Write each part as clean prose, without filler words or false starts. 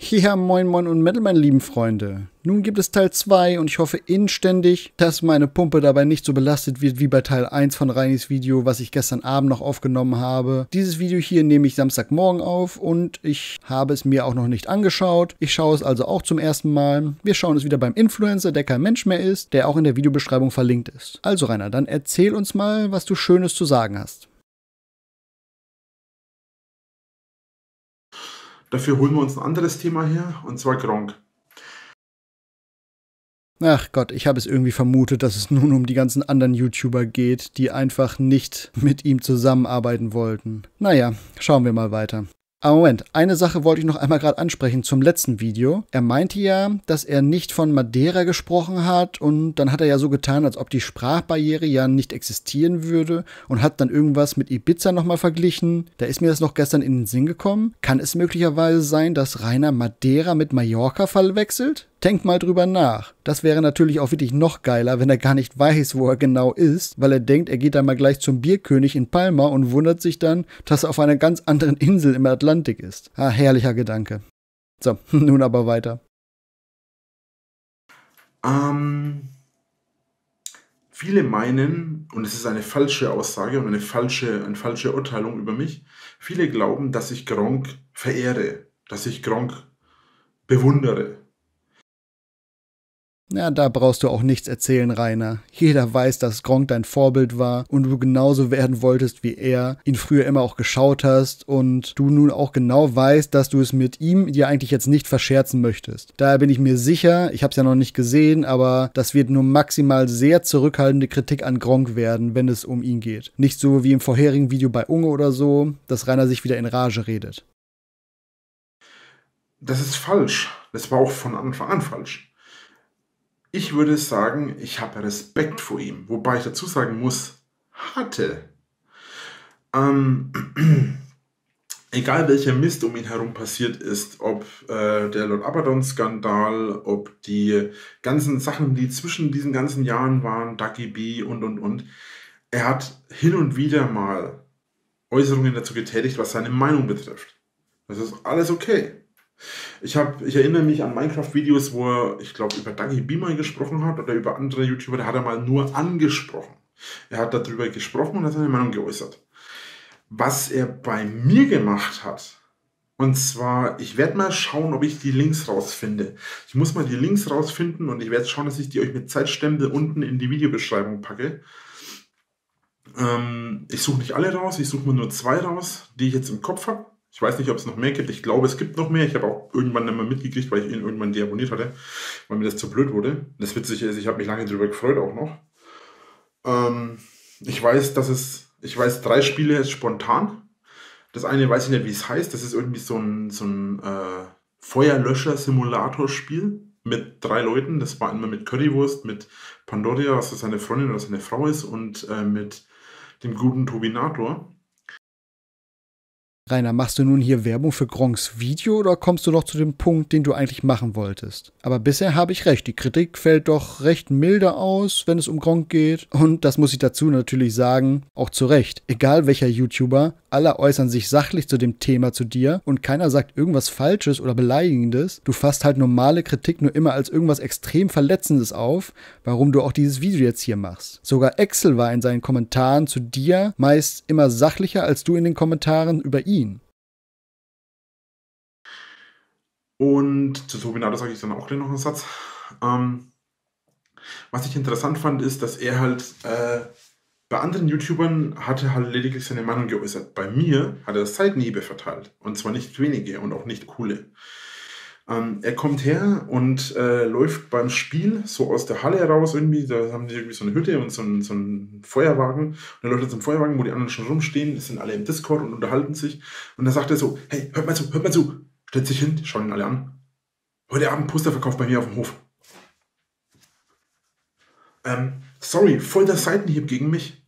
Ja, moin moin und Metal, meine lieben Freunde. Nun gibt es Teil 2 und ich hoffe inständig, dass meine Pumpe dabei nicht so belastet wird wie bei Teil 1 von Reinis Video, was ich gestern Abend noch aufgenommen habe. Dieses Video hier nehme ich Samstagmorgen auf und ich habe es mir auch noch nicht angeschaut. Ich schaue es also auch zum ersten Mal. Wir schauen es wieder beim Influencer, der kein Mensch mehr ist, der auch in der Videobeschreibung verlinkt ist. Also Rainer, dann erzähl uns mal, was du Schönes zu sagen hast. Dafür holen wir uns ein anderes Thema her, und zwar Gronkh. Ach Gott, ich habe es irgendwie vermutet, dass es nun um die ganzen anderen YouTuber geht, die einfach nicht mit ihm zusammenarbeiten wollten. Naja, schauen wir mal weiter. Aber Moment, eine Sache wollte ich noch einmal gerade ansprechen zum letzten Video. Er meinte ja, dass er nicht von Madeira gesprochen hat und dann hat er ja so getan, als ob die Sprachbarriere ja nicht existieren würde und hat dann irgendwas mit Ibiza nochmal verglichen. Da ist mir das noch gestern in den Sinn gekommen. Kann es möglicherweise sein, dass Rainer Madeira mit Mallorca verwechselt? Denkt mal drüber nach. Das wäre natürlich auch wirklich noch geiler, wenn er gar nicht weiß, wo er genau ist, weil er denkt, er geht dann mal gleich zum Bierkönig in Palma und wundert sich dann, dass er auf einer ganz anderen Insel im Atlantik ist. Ah, herrlicher Gedanke. So, nun aber weiter. Viele meinen, und es ist eine falsche Aussage und eine falsche Urteilung über mich, viele glauben, dass ich Gronkh verehre, dass ich Gronkh bewundere. Ja, da brauchst du auch nichts erzählen, Rainer. Jeder weiß, dass Gronkh dein Vorbild war und du genauso werden wolltest wie er, ihn früher immer auch geschaut hast und du nun auch genau weißt, dass du es mit ihm dir eigentlich jetzt nicht verscherzen möchtest. Daher bin ich mir sicher, ich habe es ja noch nicht gesehen, aber das wird nur maximal sehr zurückhaltende Kritik an Gronkh werden, wenn es um ihn geht. Nicht so wie im vorherigen Video bei Unge oder so, dass Rainer sich wieder in Rage redet. Das ist falsch. Das war auch von Anfang an falsch. Ich würde sagen, ich habe Respekt vor ihm, wobei ich dazu sagen muss, hatte. Egal welcher Mist um ihn herum passiert ist, ob der Lord Abaddon-Skandal, ob die ganzen Sachen, die zwischen diesen ganzen Jahren waren, Ducky B und. Er hat hin und wieder mal Äußerungen dazu getätigt, was seine Meinung betrifft. Das ist alles okay. Ich erinnere mich an Minecraft-Videos, wo er, ich glaube, über Ducky B mal gesprochen hat oder über andere YouTuber, da hat er mal nur angesprochen. Er hat darüber gesprochen und hat seine Meinung geäußert. Was er bei mir gemacht hat, und zwar, ich werde mal schauen, ob ich die Links rausfinde. Ich muss mal die Links rausfinden und ich werde schauen, dass ich die euch mit Zeitstempel unten in die Videobeschreibung packe. Ich suche nicht alle raus, ich suche mir nur 2 raus, die ich jetzt im Kopf habe. Ich weiß nicht, ob es noch mehr gibt. Ich glaube, es gibt noch mehr. Ich habe auch irgendwann einmal mitgekriegt, weil ich ihn irgendwann deabonniert hatte, weil mir das zu blöd wurde. Das Witzige ist, ich habe mich lange darüber gefreut auch noch. Ich weiß 3 Spiele jetzt spontan. Das eine weiß ich nicht, wie es heißt. Das ist irgendwie so ein Feuerlöscher-Simulator-Spiel mit 3 Leuten. Das war immer mit Currywurst, mit Pandoria, was seine Freundin oder seine Frau ist, und mit dem guten Tobinator. Rainer, machst du nun hier Werbung für Gronks Video oder kommst du noch zu dem Punkt, den du eigentlich machen wolltest? Aber bisher habe ich recht, die Kritik fällt doch recht milde aus, wenn es um Gronkh geht. Und das muss ich dazu natürlich sagen, auch zu Recht. Egal welcher YouTuber, alle äußern sich sachlich zu dem Thema zu dir und keiner sagt irgendwas Falsches oder Beleidigendes. Du fasst halt normale Kritik nur immer als irgendwas extrem Verletzendes auf, warum du auch dieses Video jetzt hier machst. Sogar Axel war in seinen Kommentaren zu dir meist immer sachlicher als du in den Kommentaren über ihn. Und zu Tobinator sage ich dann auch gleich noch einen Satz. Was ich interessant fand, ist, dass er halt bei anderen YouTubern hatte halt lediglich seine Meinung geäußert. Bei mir hat er Seitenhiebe verteilt. Und zwar nicht wenige und auch nicht coole. Er kommt her und läuft beim Spiel so aus der Halle raus irgendwie. Da haben die irgendwie so eine Hütte und so einen Feuerwagen. Und er läuft zum Feuerwagen, wo die anderen schon rumstehen. Das sind alle im Discord und unterhalten sich. Und dann sagt er so, hey, hört mal zu. Stellt sich hin, schauen ihn alle an. Heute Abend Posterverkauf bei mir auf dem Hof. Sorry, voll der Seitenhieb gegen mich.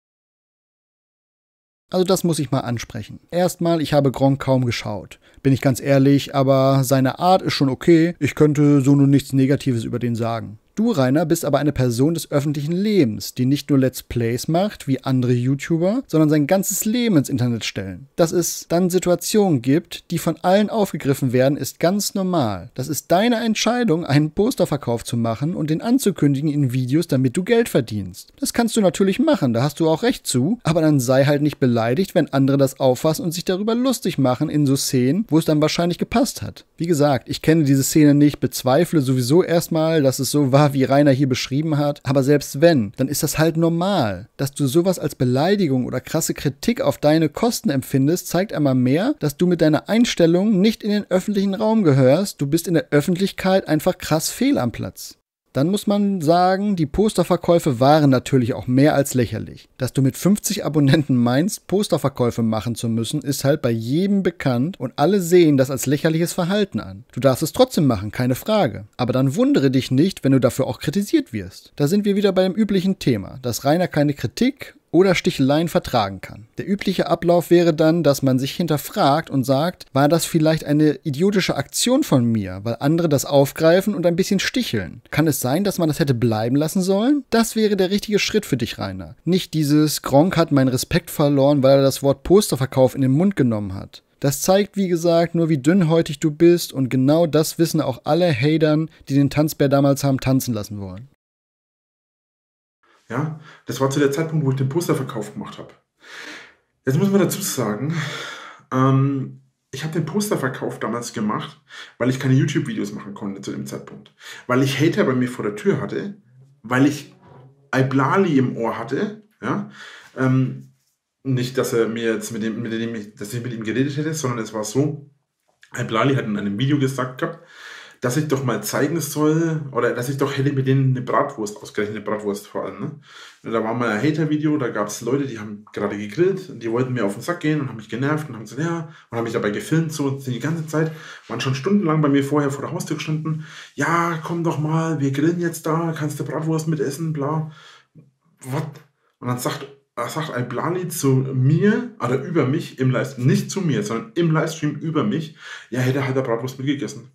Also das muss ich mal ansprechen. Erstmal, ich habe Gronkh kaum geschaut. Bin ich ganz ehrlich, aber seine Art ist schon okay. Ich könnte so nur nichts Negatives über den sagen. Du, Rainer, bist aber eine Person des öffentlichen Lebens, die nicht nur Let's Plays macht, wie andere YouTuber, sondern sein ganzes Leben ins Internet stellen. Dass es dann Situationen gibt, die von allen aufgegriffen werden, ist ganz normal. Das ist deine Entscheidung, einen Posterverkauf zu machen und den anzukündigen in Videos, damit du Geld verdienst. Das kannst du natürlich machen, da hast du auch recht zu, aber dann sei halt nicht beleidigt, wenn andere das auffassen und sich darüber lustig machen in so Szenen, wo es dann wahrscheinlich gepasst hat. Wie gesagt, ich kenne diese Szene nicht, bezweifle sowieso erstmal, dass es so war, wie Rainer hier beschrieben hat, aber selbst wenn, dann ist das halt normal. Dass du sowas als Beleidigung oder krasse Kritik auf deine Kosten empfindest, zeigt einmal mehr, dass du mit deiner Einstellung nicht in den öffentlichen Raum gehörst, du bist in der Öffentlichkeit einfach krass fehl am Platz. Dann muss man sagen, die Posterverkäufe waren natürlich auch mehr als lächerlich. Dass du mit 50 Abonnenten meinst, Posterverkäufe machen zu müssen, ist halt bei jedem bekannt und alle sehen das als lächerliches Verhalten an. Du darfst es trotzdem machen, keine Frage. Aber dann wundere dich nicht, wenn du dafür auch kritisiert wirst. Da sind wir wieder bei dem üblichen Thema, dass Rainer keine Kritik oder Sticheleien vertragen kann. Der übliche Ablauf wäre dann, dass man sich hinterfragt und sagt, war das vielleicht eine idiotische Aktion von mir, weil andere das aufgreifen und ein bisschen sticheln? Kann es sein, dass man das hätte bleiben lassen sollen? Das wäre der richtige Schritt für dich, Rainer. Nicht dieses Gronkh hat meinen Respekt verloren, weil er das Wort Posterverkauf in den Mund genommen hat. Das zeigt, wie gesagt, nur wie dünnhäutig du bist und genau das wissen auch alle Hatern, die den Tanzbär damals haben tanzen lassen wollen. Ja, das war zu der Zeitpunkt, wo ich den Posterverkauf gemacht habe. Jetzt muss man dazu sagen, ich habe den Posterverkauf damals gemacht, weil ich keine YouTube-Videos machen konnte zu dem Zeitpunkt. Weil ich Hater bei mir vor der Tür hatte, weil ich Iblali im Ohr hatte, ja. Nicht, dass er mir jetzt dass ich mit ihm geredet hätte, sondern es war so, Iblali hat in einem Video gesagt gehabt, dass ich doch mal zeigen soll, oder dass ich doch hätte mit denen eine Bratwurst, ausgerechnet eine Bratwurst vor allem. Ne? Da war mal ein Hater-Video, da gab es Leute, die haben gerade gegrillt, und die wollten mir auf den Sack gehen und haben mich genervt und haben gesagt, ja, und haben mich dabei gefilmt, so die ganze Zeit, waren schon stundenlang bei mir vorher vor der Haustür gestanden, ja, komm doch mal, wir grillen jetzt da, kannst du Bratwurst mit essen, bla. Was? Und dann sagt Iblali zu mir, oder über mich im Livestream, nicht zu mir, sondern im Livestream über mich, ja, hätte halt der Bratwurst mitgegessen.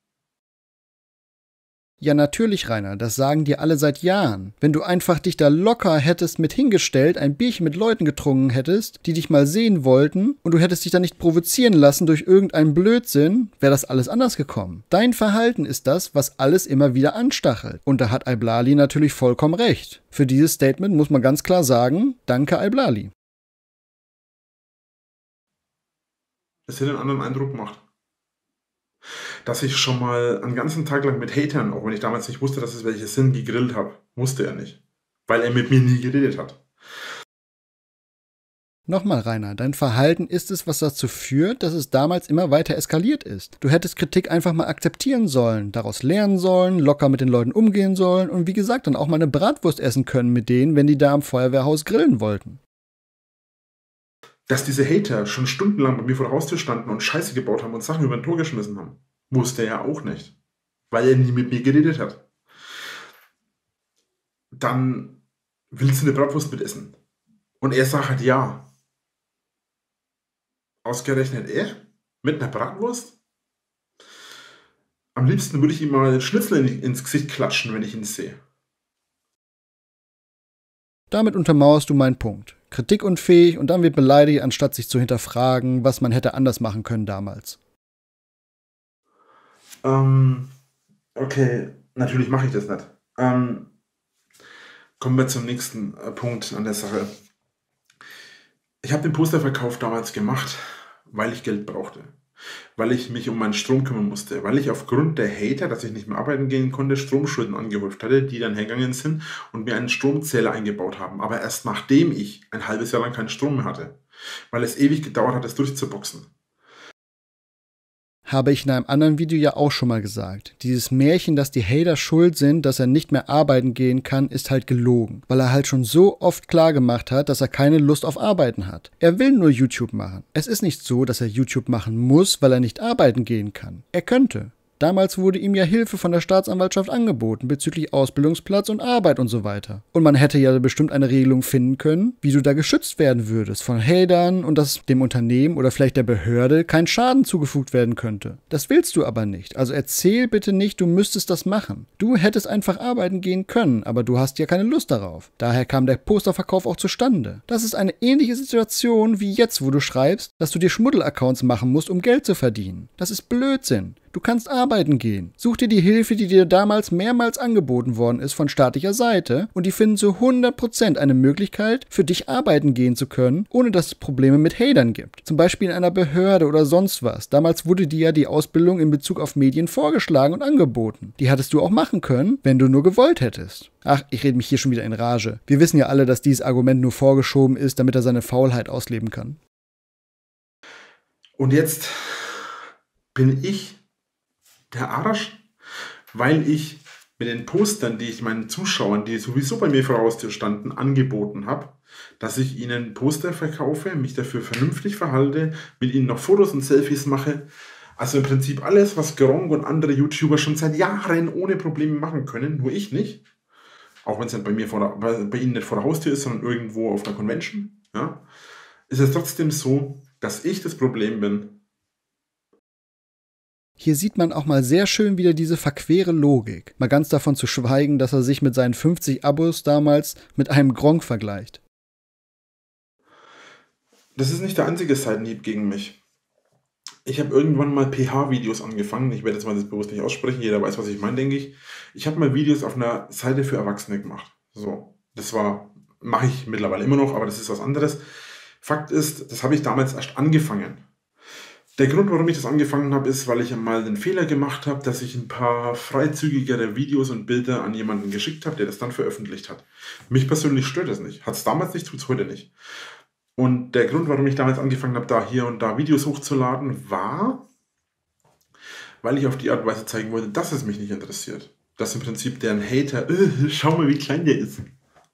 Ja, natürlich, Rainer, das sagen dir alle seit Jahren. Wenn du einfach dich da locker hättest mit hingestellt, ein Bierchen mit Leuten getrunken hättest, die dich mal sehen wollten, und du hättest dich da nicht provozieren lassen durch irgendeinen Blödsinn, wäre das alles anders gekommen. Dein Verhalten ist das, was alles immer wieder anstachelt. Und da hat Iblali natürlich vollkommen recht. Für dieses Statement muss man ganz klar sagen, danke Iblali. Das hätte einen anderen Eindruck gemacht. Dass ich schon mal einen ganzen Tag lang mit Hatern, auch wenn ich damals nicht wusste, dass es welche sind, gegrillt habe. Wusste er nicht. Weil er mit mir nie geredet hat. Nochmal, Rainer, dein Verhalten ist es, was dazu führt, dass es damals immer weiter eskaliert ist. Du hättest Kritik einfach mal akzeptieren sollen, daraus lernen sollen, locker mit den Leuten umgehen sollen und wie gesagt, dann auch mal eine Bratwurst essen können mit denen, wenn die da am Feuerwehrhaus grillen wollten. Dass diese Hater schon stundenlang bei mir vor der Haustür standen und Scheiße gebaut haben und Sachen über den Tor geschmissen haben, wusste er auch nicht. Weil er nie mit mir geredet hat. Dann willst du eine Bratwurst mitessen? Und er sagt halt ja. Ausgerechnet er? Mit einer Bratwurst? Am liebsten würde ich ihm mal Schnitzel ins Gesicht klatschen, wenn ich ihn sehe. Damit untermauerst du meinen Punkt. Kritikunfähig und dann wird beleidigt, anstatt sich zu hinterfragen, was man hätte anders machen können damals. Okay, natürlich mache ich das nicht. Kommen wir zum nächsten Punkt an der Sache. Ich habe den Posterverkauf damals gemacht, weil ich Geld brauchte. Weil ich mich um meinen Strom kümmern musste. Weil ich aufgrund der Hater, dass ich nicht mehr arbeiten gehen konnte, Stromschulden angehäuft hatte, die dann hergegangen sind und mir einen Stromzähler eingebaut haben. Aber erst nachdem ich ein halbes Jahr lang keinen Strom mehr hatte. Weil es ewig gedauert hat, es durchzuboxen. Habe ich in einem anderen Video ja auch schon mal gesagt. Dieses Märchen, dass die Hater schuld sind, dass er nicht mehr arbeiten gehen kann, ist halt gelogen. Weil er halt schon so oft klar gemacht hat, dass er keine Lust auf Arbeiten hat. Er will nur YouTube machen. Es ist nicht so, dass er YouTube machen muss, weil er nicht arbeiten gehen kann. Er könnte. Damals wurde ihm ja Hilfe von der Staatsanwaltschaft angeboten bezüglich Ausbildungsplatz und Arbeit und so weiter. Und man hätte ja bestimmt eine Regelung finden können, wie du da geschützt werden würdest von Hatern und dass dem Unternehmen oder vielleicht der Behörde kein Schaden zugefügt werden könnte. Das willst du aber nicht. Also erzähl bitte nicht, du müsstest das machen. Du hättest einfach arbeiten gehen können, aber du hast ja keine Lust darauf. Daher kam der Posterverkauf auch zustande. Das ist eine ähnliche Situation wie jetzt, wo du schreibst, dass du dir Schmuddelaccounts machen musst, um Geld zu verdienen. Das ist Blödsinn. Du kannst arbeiten gehen. Such dir die Hilfe, die dir damals mehrmals angeboten worden ist von staatlicher Seite und die finden zu 100% eine Möglichkeit, für dich arbeiten gehen zu können, ohne dass es Probleme mit Hatern gibt. Zum Beispiel in einer Behörde oder sonst was. Damals wurde dir ja die Ausbildung in Bezug auf Medien vorgeschlagen und angeboten. Die hattest du auch machen können, wenn du nur gewollt hättest. Ach, ich rede mich hier schon wieder in Rage. Wir wissen ja alle, dass dieses Argument nur vorgeschoben ist, damit er seine Faulheit ausleben kann. Und jetzt bin ich der Arsch, weil ich mit den Postern, die ich meinen Zuschauern, die sowieso bei mir vor der Haustür standen, angeboten habe, dass ich ihnen Poster verkaufe, mich dafür vernünftig verhalte, mit ihnen noch Fotos und Selfies mache. Also im Prinzip alles, was Gronk und andere YouTuber schon seit Jahren ohne Probleme machen können, nur ich nicht. Auch wenn es nicht bei ihnen nicht vor der Haustür ist, sondern irgendwo auf einer Convention. Ja, ist es trotzdem so, dass ich das Problem bin. Hier sieht man auch mal sehr schön wieder diese verquere Logik. Mal ganz davon zu schweigen, dass er sich mit seinen 50 Abos damals mit einem Gronk vergleicht. Das ist nicht der einzige Seitenhieb gegen mich. Ich habe irgendwann mal PH-Videos angefangen. Ich werde jetzt mal das bewusst nicht aussprechen. Jeder weiß, was ich meine, denke ich. Ich habe mal Videos auf einer Seite für Erwachsene gemacht. So, mache ich mittlerweile immer noch, aber das ist was anderes. Fakt ist, das habe ich damals erst angefangen. Der Grund, warum ich das angefangen habe, ist, weil ich einmal den Fehler gemacht habe, dass ich ein paar freizügigere Videos und Bilder an jemanden geschickt habe, der das dann veröffentlicht hat. Mich persönlich stört das nicht. Hat es damals nicht, tut es heute nicht. Und der Grund, warum ich damals angefangen habe, da hier und da Videos hochzuladen, war, weil ich auf die Art und Weise zeigen wollte, dass es mich nicht interessiert. Dass im Prinzip deren Hater, schau mal, wie klein der ist.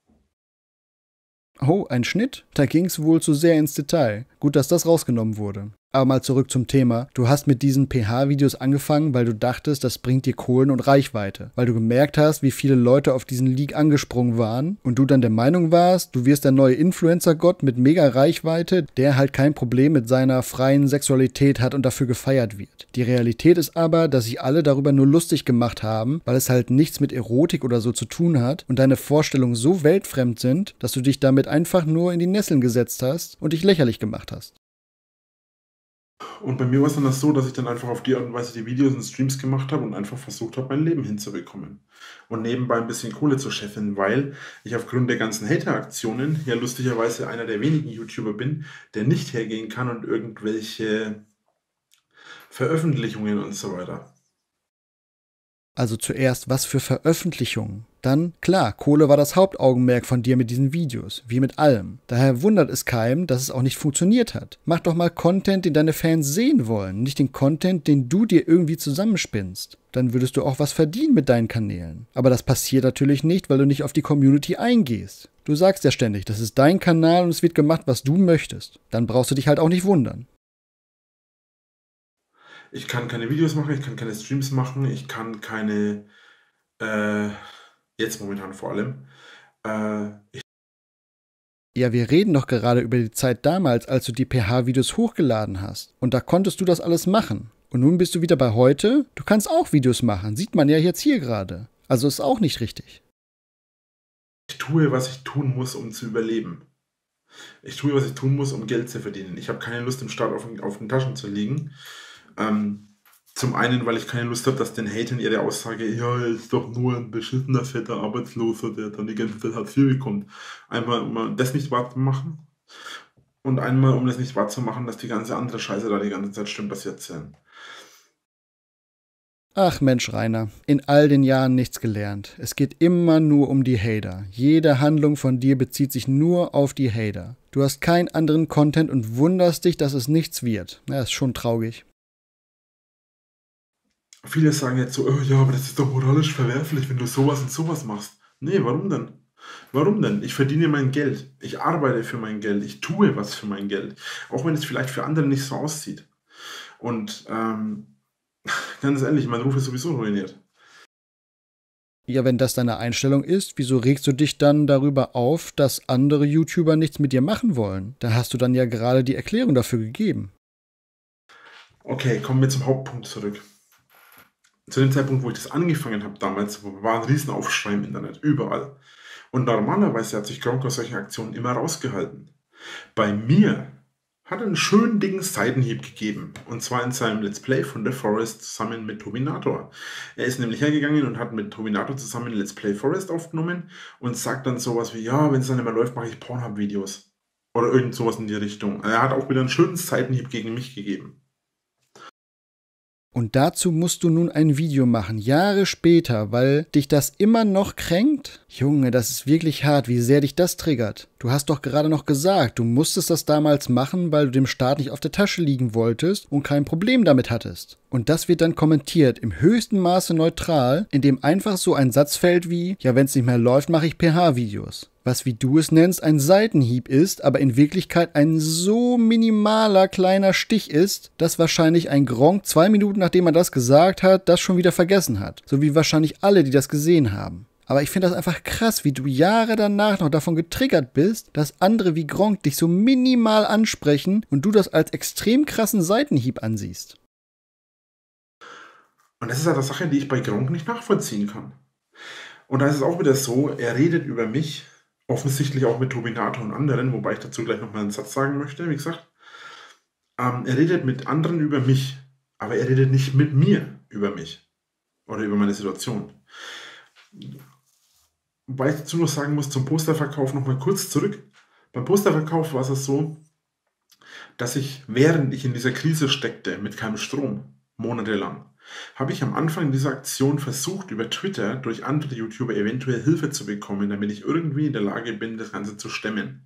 Oh, ein Schnitt? Da ging es wohl zu sehr ins Detail. Gut, dass das rausgenommen wurde. Aber mal zurück zum Thema. Du hast mit diesen PH-Videos angefangen, weil du dachtest, das bringt dir Kohlen und Reichweite. Weil du gemerkt hast, wie viele Leute auf diesen Leak angesprungen waren und du dann der Meinung warst, du wirst der neue Influencer-Gott mit mega Reichweite, der halt kein Problem mit seiner freien Sexualität hat und dafür gefeiert wird. Die Realität ist aber, dass sich alle darüber nur lustig gemacht haben, weil es halt nichts mit Erotik oder so zu tun hat und deine Vorstellungen so weltfremd sind, dass du dich damit einfach nur in die Nesseln gesetzt hast und dich lächerlich gemacht hast. Und bei mir war es dann das so, dass ich dann einfach auf die Art und Weise die Videos und Streams gemacht habe und einfach versucht habe, mein Leben hinzubekommen. Und nebenbei ein bisschen Kohle zu scheffeln, weil ich aufgrund der ganzen Hater-Aktionen ja lustigerweise einer der wenigen YouTuber bin, der nicht hergehen kann und irgendwelche Veröffentlichungen und so weiter. Also zuerst, was für Veröffentlichungen? Dann, klar, Kohle war das Hauptaugenmerk von dir mit diesen Videos, wie mit allem. Daher wundert es keinem, dass es auch nicht funktioniert hat. Mach doch mal Content, den deine Fans sehen wollen, nicht den Content, den du dir irgendwie zusammenspinnst. Dann würdest du auch was verdienen mit deinen Kanälen. Aber das passiert natürlich nicht, weil du nicht auf die Community eingehst. Du sagst ja ständig, das ist dein Kanal und es wird gemacht, was du möchtest. Dann brauchst du dich halt auch nicht wundern. Ich kann keine Videos machen, ich kann keine Streams machen, ich kann keine, jetzt momentan vor allem, ich Ja, wir reden doch gerade über die Zeit damals, als du die PH-Videos hochgeladen hast. Und da konntest du das alles machen. Und nun bist du wieder bei heute. Du kannst auch Videos machen. Sieht man ja jetzt hier gerade. Also ist auch nicht richtig. tue, was ich tun muss, um zu überleben. Ich tue, was ich tun muss, um Geld zu verdienen. Ich habe keine Lust, im Staat auf den Taschen zu liegen. Zum einen, weil ich keine Lust habe, dass den Hatern ihre Aussage, ja, er ist doch nur ein beschissener, fetter Arbeitsloser, der dann die ganze Zeit Hartz IV bekommt. Einmal, um das nicht wahrzumachen und einmal, um das nicht wahrzumachen, dass die ganze andere Scheiße da die ganze Zeit stimmt, was sie erzählen. Ach Mensch, Rainer, in all den Jahren nichts gelernt. Es geht immer nur um die Hater. Jede Handlung von dir bezieht sich nur auf die Hater. Du hast keinen anderen Content und wunderst dich, dass es nichts wird. Ja, ist schon traurig. Viele sagen jetzt so, ja, aber das ist doch moralisch verwerflich, wenn du sowas und sowas machst. Nee, warum denn? Warum denn? Ich verdiene mein Geld. Ich arbeite für mein Geld. Ich tue was für mein Geld. Auch wenn es vielleicht für andere nicht so aussieht. Und Ganz ehrlich, mein Ruf ist sowieso ruiniert. Ja, wenn das deine Einstellung ist, wieso regst du dich dann darüber auf, dass andere YouTuber nichts mit dir machen wollen? Da hast du dann ja gerade die Erklärung dafür gegeben. Okay, kommen wir zum Hauptpunkt zurück. Zu dem Zeitpunkt, wo ich das angefangen habe damals, war ein Riesenaufschrei im Internet, überall. Und normalerweise hat sich Gronkh aus solchen Aktionen immer rausgehalten. Bei mir hat er einen schönen dicken Seitenhieb gegeben. Und zwar in seinem Let's Play von The Forest zusammen mit Tobinator. Er ist nämlich hergegangen und hat mit Tobinator zusammen Let's Play Forest aufgenommen und sagt dann sowas wie, ja, wenn es dann nicht mehr läuft, mache ich Pornhub-Videos. Oder irgend sowas in die Richtung. Er hat auch wieder einen schönen Seitenhieb gegen mich gegeben. Und dazu musst du nun ein Video machen, Jahre später, weil dich das immer noch kränkt? Junge, das ist wirklich hart, wie sehr dich das triggert. Du hast doch gerade noch gesagt, du musstest das damals machen, weil du dem Staat nicht auf der Tasche liegen wolltest und kein Problem damit hattest. Und das wird dann kommentiert, im höchsten Maße neutral, indem einfach so ein Satz fällt wie, ja, wenn es nicht mehr läuft, mache ich PH-Videos. Was, wie du es nennst, ein Seitenhieb ist, aber in Wirklichkeit ein so minimaler kleiner Stich ist, dass wahrscheinlich ein Gronkh 2 Minuten nachdem er das gesagt hat, das schon wieder vergessen hat. So wie wahrscheinlich alle, die das gesehen haben. Aber ich finde das einfach krass, wie du Jahre danach noch davon getriggert bist, dass andere wie Gronkh dich so minimal ansprechen und du das als extrem krassen Seitenhieb ansiehst. Und das ist eine Sache, die ich bei Gronkh nicht nachvollziehen kann. Und da ist es auch wieder so, er redet über mich, offensichtlich auch mit Tobinator und anderen, wobei ich dazu gleich nochmal einen Satz sagen möchte, wie gesagt. Er redet mit anderen über mich, aber er redet nicht mit mir über mich oder über meine Situation. Wobei ich dazu noch sagen muss, zum Posterverkauf nochmal kurz zurück. Beim Posterverkauf war es so, dass ich, während ich in dieser Krise steckte, mit keinem Strom, monatelang, habe ich am Anfang dieser Aktion versucht, über Twitter durch andere YouTuber eventuell Hilfe zu bekommen, damit ich irgendwie in der Lage bin, das Ganze zu stemmen.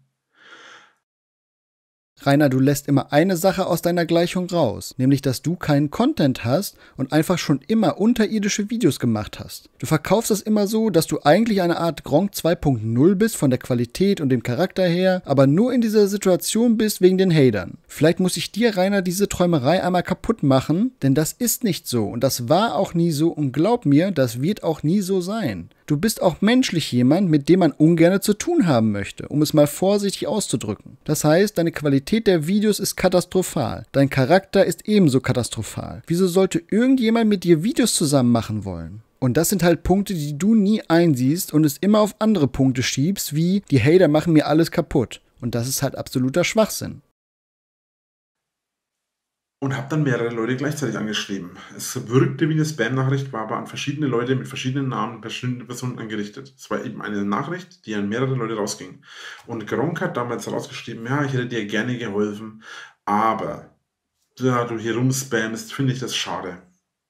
Rainer, du lässt immer eine Sache aus deiner Gleichung raus, nämlich dass du keinen Content hast und einfach schon immer unterirdische Videos gemacht hast. Du verkaufst das immer so, dass du eigentlich eine Art Gronkh 2.0 bist von der Qualität und dem Charakter her, aber nur in dieser Situation bist wegen den Hatern. Vielleicht muss ich dir, Rainer, diese Träumerei einmal kaputt machen, denn das ist nicht so und das war auch nie so und glaub mir, das wird auch nie so sein. Du bist auch menschlich jemand, mit dem man ungern zu tun haben möchte, um es mal vorsichtig auszudrücken. Das heißt, deine Qualität der Videos ist katastrophal. Dein Charakter ist ebenso katastrophal. Wieso sollte irgendjemand mit dir Videos zusammen machen wollen? Und das sind halt Punkte, die du nie einsiehst und es immer auf andere Punkte schiebst, wie die Hater machen mir alles kaputt. Und das ist halt absoluter Schwachsinn. Und habe dann mehrere Leute gleichzeitig angeschrieben. Es wirkte wie eine Spam-Nachricht, war aber an verschiedene Leute mit verschiedenen Namen, verschiedene Personen angerichtet. Es war eben eine Nachricht, die an mehrere Leute rausging. Und Gronkh hat damals rausgeschrieben, ja, ich hätte dir gerne geholfen, aber da du hier rumspammst, finde ich das schade.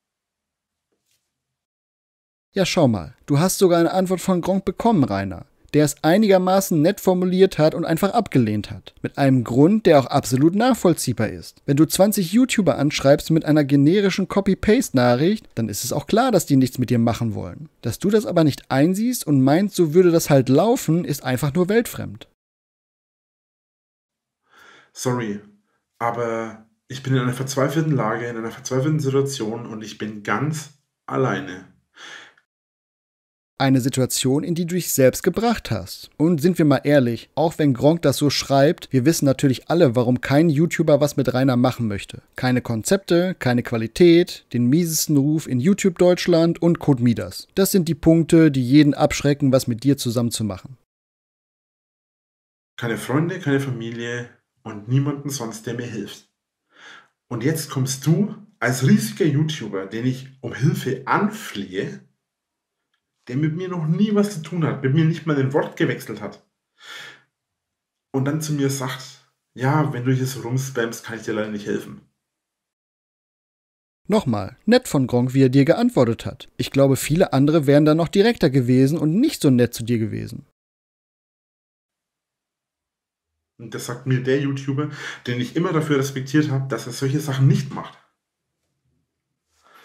Ja, schau mal, du hast sogar eine Antwort von Gronkh bekommen, Rainer, der es einigermaßen nett formuliert hat und einfach abgelehnt hat. Mit einem Grund, der auch absolut nachvollziehbar ist. Wenn du 20 YouTuber anschreibst mit einer generischen Copy-Paste-Nachricht, dann ist es auch klar, dass die nichts mit dir machen wollen. Dass du das aber nicht einsiehst und meinst, so würde das halt laufen, ist einfach nur weltfremd. Sorry, aber ich bin in einer verzweifelten Lage, in einer verzweifelten Situation und ich bin ganz alleine. Eine Situation, in die du dich selbst gebracht hast. Und sind wir mal ehrlich, auch wenn Gronkh das so schreibt, wir wissen natürlich alle, warum kein YouTuber was mit Rainer machen möchte. Keine Konzepte, keine Qualität, den miesesten Ruf in YouTube Deutschland und Code Midas. Das sind die Punkte, die jeden abschrecken, was mit dir zusammen zu machen. Keine Freunde, keine Familie und niemanden sonst, der mir hilft. Und jetzt kommst du als riesiger YouTuber, den ich um Hilfe anflehe, der mit mir noch nie was zu tun hat, mit mir nicht mal ein Wort gewechselt hat. Und dann zu mir sagt, ja, wenn du hier so rumspammst, kann ich dir leider nicht helfen. Nochmal, nett von Gronkh, wie er dir geantwortet hat. Ich glaube, viele andere wären dann noch direkter gewesen und nicht so nett zu dir gewesen. Und das sagt mir der YouTuber, den ich immer dafür respektiert habe, dass er solche Sachen nicht macht.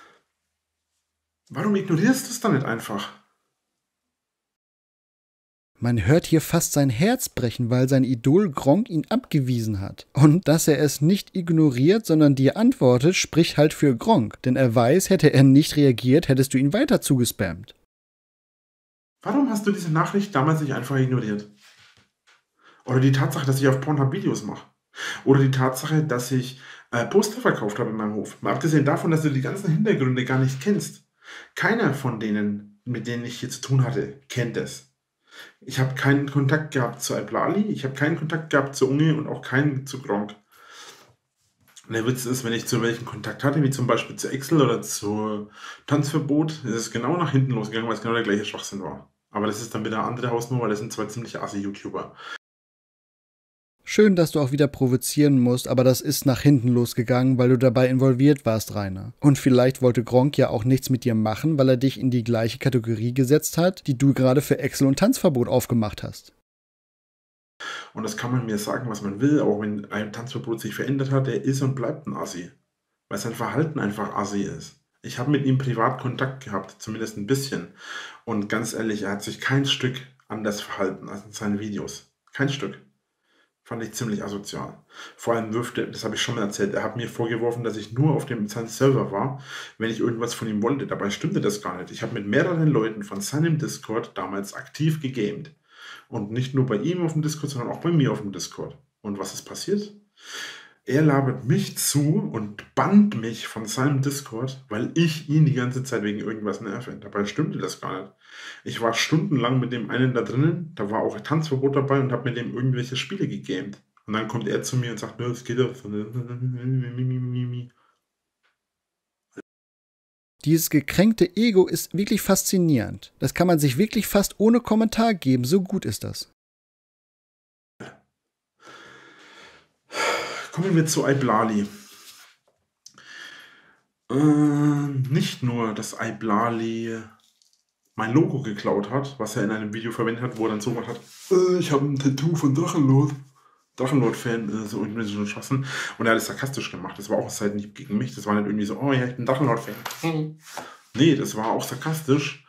Warum ignorierst du es dann nicht einfach? Man hört hier fast sein Herz brechen, weil sein Idol Gronkh ihn abgewiesen hat. Und dass er es nicht ignoriert, sondern dir antwortet, spricht halt für Gronkh. Denn er weiß, hätte er nicht reagiert, hättest du ihn weiter zugespammt. Warum hast du diese Nachricht damals nicht einfach ignoriert? Oder die Tatsache, dass ich auf Pornhub Videos mache. Oder die Tatsache, dass ich Poster verkauft habe in meinem Hof. Mal abgesehen davon, dass du die ganzen Hintergründe gar nicht kennst. Keiner von denen, mit denen ich hier zu tun hatte, kennt es. Ich habe keinen Kontakt gehabt zu Iblali, ich habe keinen Kontakt gehabt zu Unge und auch keinen zu Gronkh. Und der Witz ist, wenn ich zu welchen Kontakt hatte, wie zum Beispiel zu Excel oder zu Tanzverbot, ist es genau nach hinten losgegangen, weil es genau der gleiche Schwachsinn war. Aber das ist dann wieder eine andere Hausnummer, weil das sind zwei ziemlich assi-YouTuber. Schön, dass du auch wieder provozieren musst, aber das ist nach hinten losgegangen, weil du dabei involviert warst, Rainer. Und vielleicht wollte Gronkh ja auch nichts mit dir machen, weil er dich in die gleiche Kategorie gesetzt hat, die du gerade für Excel und Tanzverbot aufgemacht hast. Und das kann man mir sagen, was man will, auch wenn ein Tanzverbot sich verändert hat, er ist und bleibt ein Assi. Weil sein Verhalten einfach Assi ist. Ich habe mit ihm privat Kontakt gehabt, zumindest ein bisschen. Und ganz ehrlich, er hat sich kein Stück anders verhalten als in seinen Videos. Kein Stück. Fand ich ziemlich asozial. Vor allem das habe ich schon mal erzählt, er hat mir vorgeworfen, dass ich nur auf seinem Server war, wenn ich irgendwas von ihm wollte. Dabei stimmte das gar nicht. Ich habe mit mehreren Leuten von seinem Discord damals aktiv gegamed. Und nicht nur bei ihm auf dem Discord, sondern auch bei mir auf dem Discord. Und was ist passiert? Er labert mich zu und bannt mich von seinem Discord, weil ich ihn die ganze Zeit wegen irgendwas nerve. Dabei stimmte das gar nicht. Ich war stundenlang mit dem einen da drinnen, da war auch ein Tanzverbot dabei und habe mit dem irgendwelche Spiele gegamed. Und dann kommt er zu mir und sagt, es geht doch. Dieses gekränkte Ego ist wirklich faszinierend. Das kann man sich wirklich fast ohne Kommentar geben, so gut ist das. Kommen wir zu Iblali. Nicht nur, dass Iblali mein Logo geklaut hat, was er in einem Video verwendet hat, wo er dann so gemacht hat, ich habe ein Tattoo von Drachenlord. Drachenlord-Fan, so irgendwie so ein Schwachsinn. Und er hat es sarkastisch gemacht. Das war auch Seiten nicht gegen mich. Das war nicht irgendwie so, oh ja, ich bin Drachenlord-Fan. Nee, das war auch sarkastisch.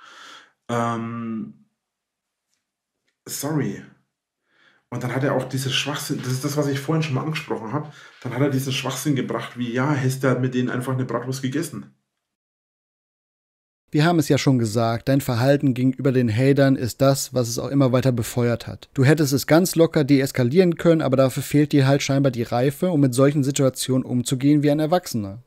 Sorry. Und dann hat er auch dieses Schwachsinn, das ist das, was ich vorhin schon mal angesprochen habe, dann hat er diesen Schwachsinn gebracht, wie, ja, Hester hat mit denen einfach eine Bratwurst gegessen. Wir haben es ja schon gesagt, dein Verhalten gegenüber den Hatern ist das, was es auch immer weiter befeuert hat. Du hättest es ganz locker deeskalieren können, aber dafür fehlt dir halt scheinbar die Reife, um mit solchen Situationen umzugehen wie ein Erwachsener.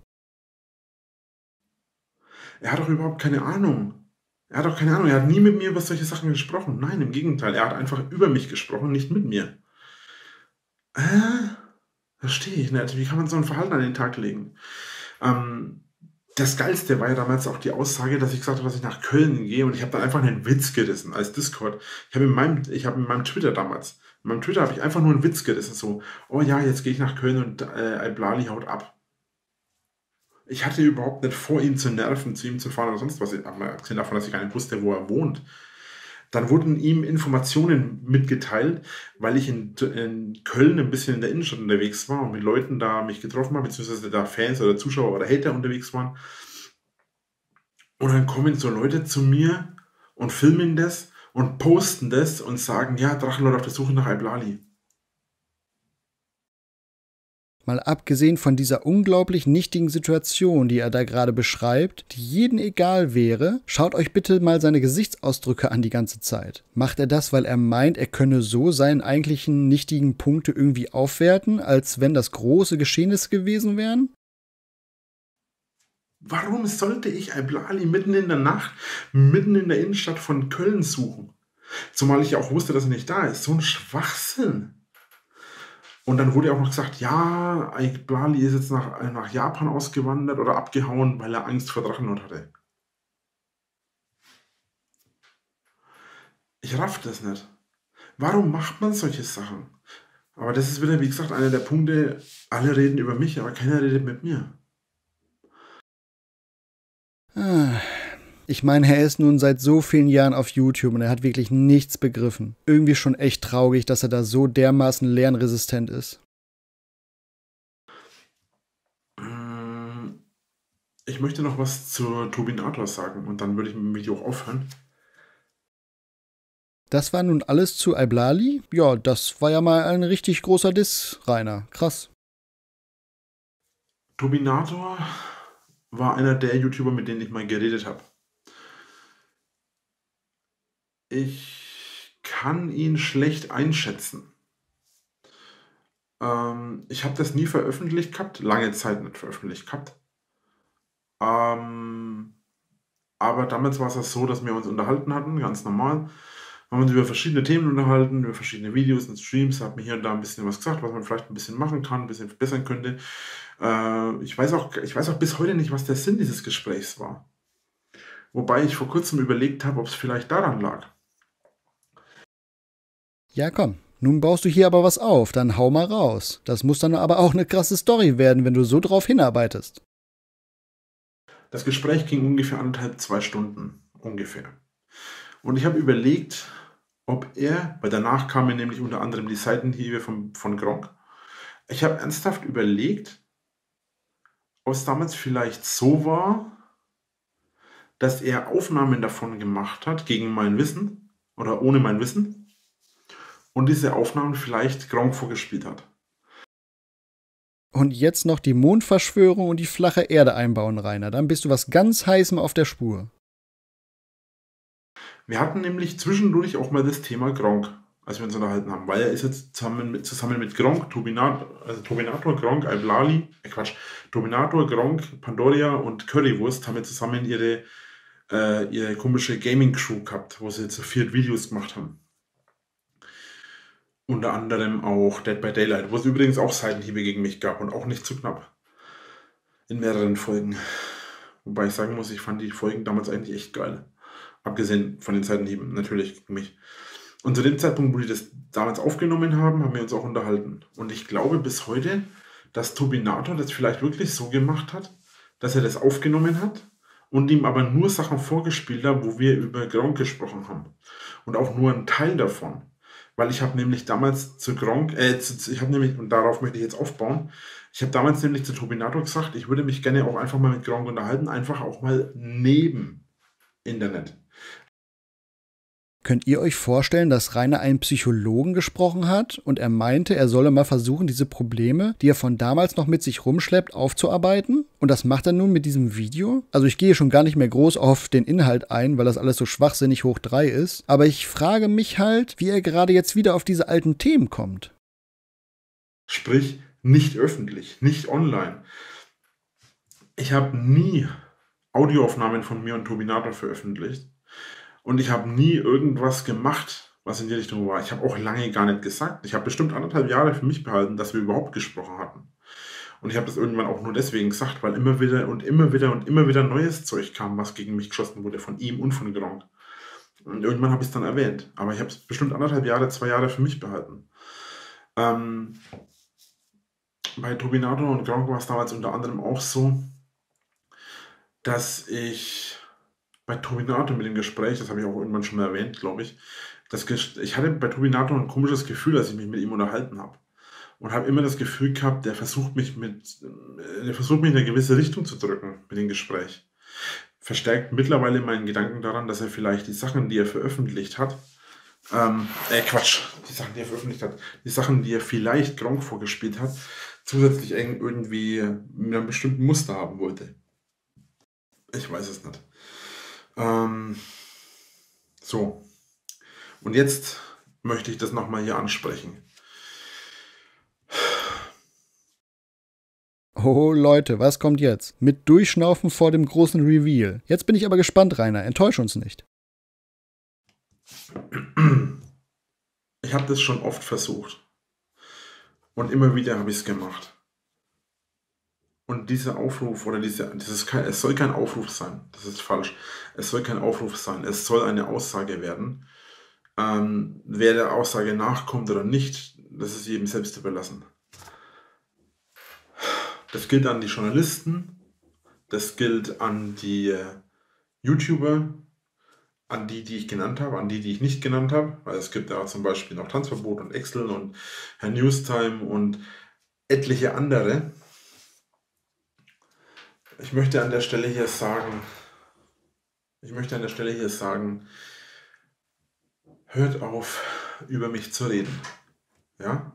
Er hat doch überhaupt keine Ahnung. Er hat doch keine Ahnung, er hat nie mit mir über solche Sachen gesprochen. Nein, im Gegenteil, er hat einfach über mich gesprochen, nicht mit mir. Verstehe ich nicht. Wie kann man so ein Verhalten an den Tag legen? Das Geilste war ja damals auch die Aussage, dass ich gesagt habe, dass ich nach Köln gehe und ich habe dann einfach einen Witz gerissen als Discord. Ich habe in meinem Twitter damals, in meinem Twitter habe ich einfach nur einen Witz gerissen, so, oh ja, jetzt gehe ich nach Köln und Iblali haut ab. Ich hatte überhaupt nicht vor, ihn zu nerven, zu ihm zu fahren oder sonst was, abgesehen davon, dass ich gar nicht wusste, wo er wohnt. Dann wurden ihm Informationen mitgeteilt, weil ich in Köln ein bisschen in der Innenstadt unterwegs war und mit Leuten da mich getroffen habe, beziehungsweise da Fans oder Zuschauer oder Hater unterwegs waren. Und dann kommen so Leute zu mir und filmen das und posten das und sagen, ja, Drachenlord auf der Suche nach Iblali. Mal abgesehen von dieser unglaublich nichtigen Situation, die er da gerade beschreibt, die jeden egal wäre, schaut euch bitte mal seine Gesichtsausdrücke an die ganze Zeit. Macht er das, weil er meint, er könne so seinen eigentlichen nichtigen Punkte irgendwie aufwerten, als wenn das große Geschehnisse gewesen wären? Warum sollte ich Iblali mitten in der Nacht, mitten in der Innenstadt von Köln suchen? Zumal ich ja auch wusste, dass er nicht da ist. So ein Schwachsinn. Und dann wurde auch noch gesagt, ja, Iblali ist jetzt nach Japan ausgewandert oder abgehauen, weil er Angst vor Drachenlord hatte. Ich raff das nicht. Warum macht man solche Sachen? Aber das ist wieder, wie gesagt, einer der Punkte, alle reden über mich, aber keiner redet mit mir. Ich meine, er ist nun seit so vielen Jahren auf YouTube und er hat wirklich nichts begriffen. Irgendwie schon echt traurig, dass er da so dermaßen lernresistent ist. Ich möchte noch was zu Turbin Adler sagen und dann würde ich mit dem Video auch aufhören. Das war nun alles zu Iblali? Ja, das war ja mal ein richtig großer Diss, Rainer. Krass. Turbinator war einer der YouTuber, mit denen ich mal geredet habe. Ich kann ihn schlecht einschätzen. Ich habe das nie veröffentlicht gehabt, lange Zeit nicht veröffentlicht gehabt. Aber damals war es ja so, dass wir uns unterhalten hatten, ganz normal. Wir haben uns über verschiedene Themen unterhalten, über verschiedene Videos und Streams, hat mir hier und da ein bisschen was gesagt, was man vielleicht ein bisschen machen kann, ein bisschen verbessern könnte. Ich weiß auch bis heute nicht, was der Sinn dieses Gesprächs war. Wobei ich vor kurzem überlegt habe, ob es vielleicht daran lag. Ja, komm. Nun baust du hier aber was auf, dann hau mal raus. Das muss dann aber auch eine krasse Story werden, wenn du so drauf hinarbeitest. Das Gespräch ging ungefähr 2 Stunden, ungefähr. Und ich habe überlegt, ob weil danach kamen nämlich unter anderem die Seitenhiebe von Gronkh. Ich habe ernsthaft überlegt, ob es damals vielleicht so war, dass er Aufnahmen davon gemacht hat, gegen mein Wissen oder ohne mein Wissen, und diese Aufnahmen vielleicht Gronkh vorgespielt hat. Und jetzt noch die Mondverschwörung und die flache Erde einbauen, Rainer. Dann bist du was ganz Heißem auf der Spur. Wir hatten nämlich zwischendurch auch mal das Thema Gronkh, als wir uns unterhalten haben, weil er ist jetzt zusammen mit Gronkh, Turbinator, Gronkh, Turbinator, Gronkh, Pandoria und Currywurst haben jetzt zusammen ihre komische Gaming-Crew gehabt, wo sie zu 4 Videos gemacht haben. Unter anderem auch Dead by Daylight, wo es übrigens auch Seitenhiebe gegen mich gab und auch nicht zu knapp. In mehreren Folgen. Wobei ich sagen muss, ich fand die Folgen damals eigentlich echt geil. Abgesehen von den Seitenhieben, natürlich gegen mich. Und zu dem Zeitpunkt, wo die das damals aufgenommen haben wir uns auch unterhalten. Und ich glaube bis heute, dass Turbinator das vielleicht wirklich so gemacht hat, dass er das aufgenommen hat und ihm aber nur Sachen vorgespielt hat, wo wir über Gronkh gesprochen haben. Und auch nur ein Teil davon. Weil ich habe nämlich damals zu Gronkh, und darauf möchte ich jetzt aufbauen, ich habe damals nämlich zu Turbinator gesagt, ich würde mich gerne auch einfach mal mit Gronkh unterhalten, einfach auch mal neben Internet. Könnt ihr euch vorstellen, dass Rainer einen Psychologen gesprochen hat und er meinte, er solle mal versuchen, diese Probleme, die er von damals noch mit sich rumschleppt, aufzuarbeiten? Und das macht er nun mit diesem Video? Also ich gehe schon gar nicht mehr groß auf den Inhalt ein, weil das alles so schwachsinnig hoch 3 ist. Aber ich frage mich halt, wie er gerade jetzt wieder auf diese alten Themen kommt. Sprich, nicht öffentlich, nicht online. Ich habe nie Audioaufnahmen von mir und Turbinator veröffentlicht. Und ich habe nie irgendwas gemacht, was in die Richtung war. Ich habe auch lange gar nicht gesagt. Ich habe bestimmt 1,5 Jahre für mich behalten, dass wir überhaupt gesprochen hatten. Und ich habe das irgendwann auch nur deswegen gesagt, weil immer wieder und immer wieder und immer wieder neues Zeug kam, was gegen mich geschossen wurde, von ihm und von Gronkh. Und irgendwann habe ich es dann erwähnt. Aber ich habe es bestimmt 1,5 Jahre, 2 Jahre für mich behalten. Bei Turbinator und Gronkh war es damals unter anderem auch so, dass ich bei Turbinator mit dem Gespräch, das habe ich auch irgendwann schon mal erwähnt, glaube ich, ich hatte bei Turbinator ein komisches Gefühl, als ich mich mit ihm unterhalten habe. Und habe immer das Gefühl gehabt, der versucht mich in eine gewisse Richtung zu drücken mit dem Gespräch. Verstärkt mittlerweile meinen Gedanken daran, dass er vielleicht die Sachen, die er veröffentlicht hat, die Sachen, die er vielleicht Gronkh vorgespielt hat, zusätzlich irgendwie mit einem bestimmten Muster haben wollte. Ich weiß es nicht. So. Und jetzt möchte ich das nochmal hier ansprechen. Oh Leute, was kommt jetzt? Mit Durchschnaufen vor dem großen Reveal. Jetzt bin ich aber gespannt, Rainer. Enttäusch uns nicht. Ich habe das schon oft versucht. Und immer wieder habe ich es gemacht. Und dieser Aufruf es soll kein Aufruf sein. Das ist falsch. Es soll kein Aufruf sein. Es soll eine Aussage werden. Wer der Aussage nachkommt oder nicht, das ist jedem selbst überlassen. Das gilt an die Journalisten, das gilt an die YouTuber, an die ich genannt habe, an die ich nicht genannt habe. Weil es gibt ja zum Beispiel noch Tanzverbot und Excel und Herr Newstime und etliche andere. Ich möchte an der Stelle hier sagen, hört auf, über mich zu reden. Ja?